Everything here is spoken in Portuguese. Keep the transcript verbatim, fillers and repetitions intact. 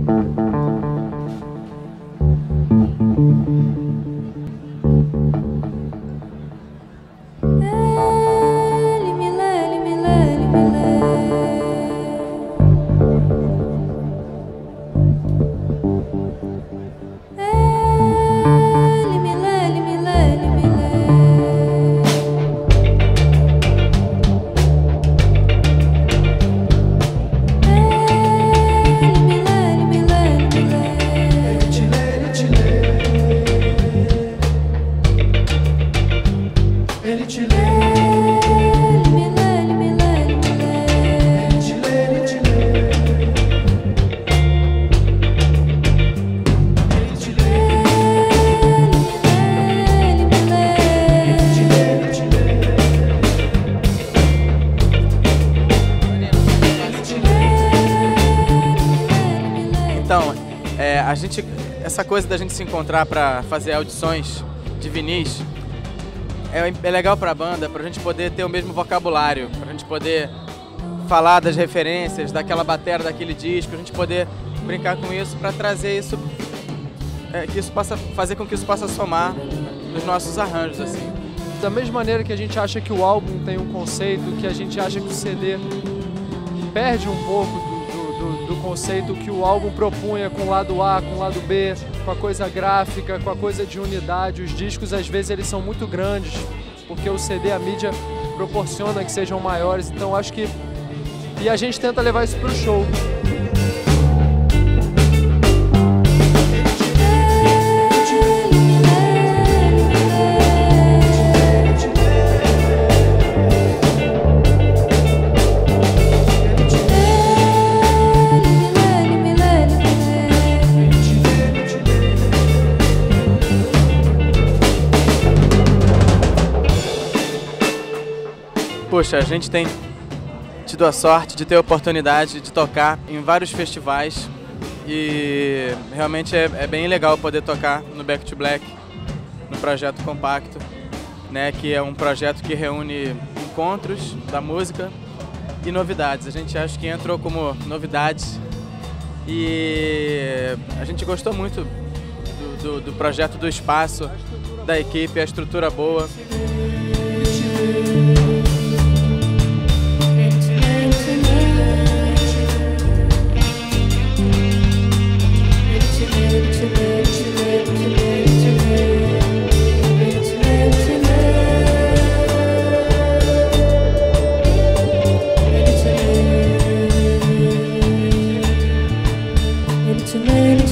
Então, é, a gente, essa coisa da gente se encontrar para fazer audições de vinis é, é legal para a banda, para a gente poder ter o mesmo vocabulário, para a gente poder falar das referências, daquela bateria, daquele disco, a gente poder brincar com isso para trazer isso, é, que isso possa fazer com que isso possa somar nos nossos arranjos, assim. Da mesma maneira que a gente acha que o álbum tem um conceito, que a gente acha que o C D perde um pouco do, do, do conceito que o álbum propunha com o lado A, com o lado B, com a coisa gráfica, com a coisa de unidade. Os discos, às vezes, eles são muito grandes, porque o C D, a mídia, proporciona que sejam maiores. Então, acho que... E a gente tenta levar isso para o show. Poxa, a gente tem tido a sorte de ter a oportunidade de tocar em vários festivais e realmente é, é bem legal poder tocar no Back to Black, no Projeto Compacto, né, que é um projeto que reúne encontros da música e novidades. A gente acha que entrou como novidades e a gente gostou muito do, do, do projeto, do espaço, da equipe, a estrutura boa. To me.